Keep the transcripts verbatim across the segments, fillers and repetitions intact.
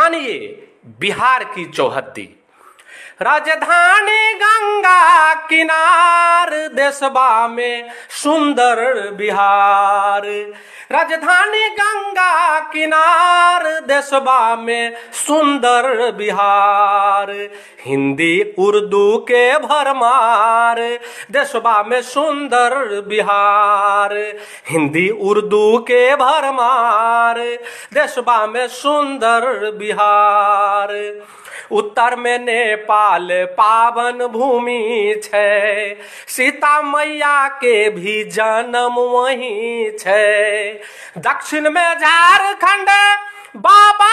जानिए बिहार की चौहद्दी। राजधानी गंगा किनार देशबा में सुंदर बिहार। राजधानी गंगा किनार देशबा में सुंदर बिहार। हिंदी उर्दू के भरमार देशबा में सुंदर बिहार। हिंदी उर्दू के भरमार देशबा में सुंदर बिहार। उत्तर में नेपाल पावन भूमि छे, सीता मैया के भी जन्म वहीं छे। दक्षिण में झारखंड बाबा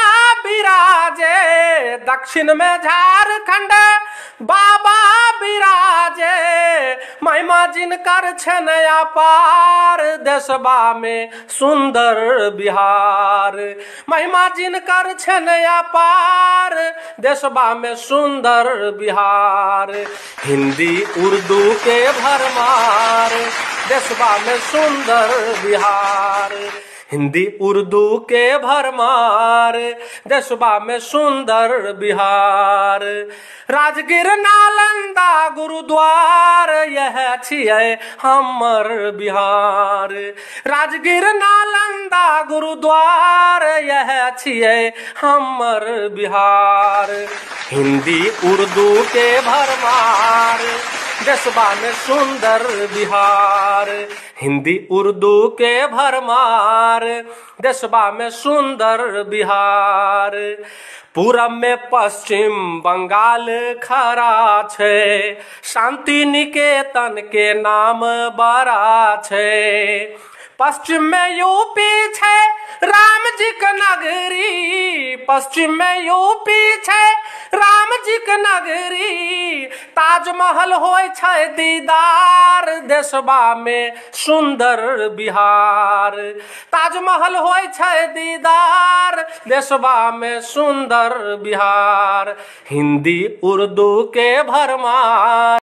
विराजे, दक्षिण में झारखंड बाबा विराजे। महिमा जिनकर छन अपार देशबा में सुंदर बिहार। महिमा जिनकर छन अपार देशबा में सुंदर बिहार। हिंदी उर्दू के भरमार देशबा में सुंदर बिहार। हिंदी उर्दू के भरमार देशबा में सुंदर बिहार। राजगीर नालंदा गुरुद्वार यह छियै हमर बिहार। राजगीर नालंदा गुरुद्वार यह छियै हमर बिहार। हिंदी उर्दू के भरमार देशबा में सुंदर बिहार। हिंदी उर्दू के भरमार देशबा में सुंदर बिहार। पूरब में पश्चिम बंगाल खड़ा छे, शांति निकेतन के नाम बड़ा छे। पश्चिम में यूपी छे राम जी के नगरी। पश्चिम में यूपी छे राम जी के नगरी। ताजमहल होय छे दीदार देशबा में सुंदर बिहार। ताजमहल होय छे दीदार देशबा में सुंदर बिहार। हिंदी उर्दू के भरमार।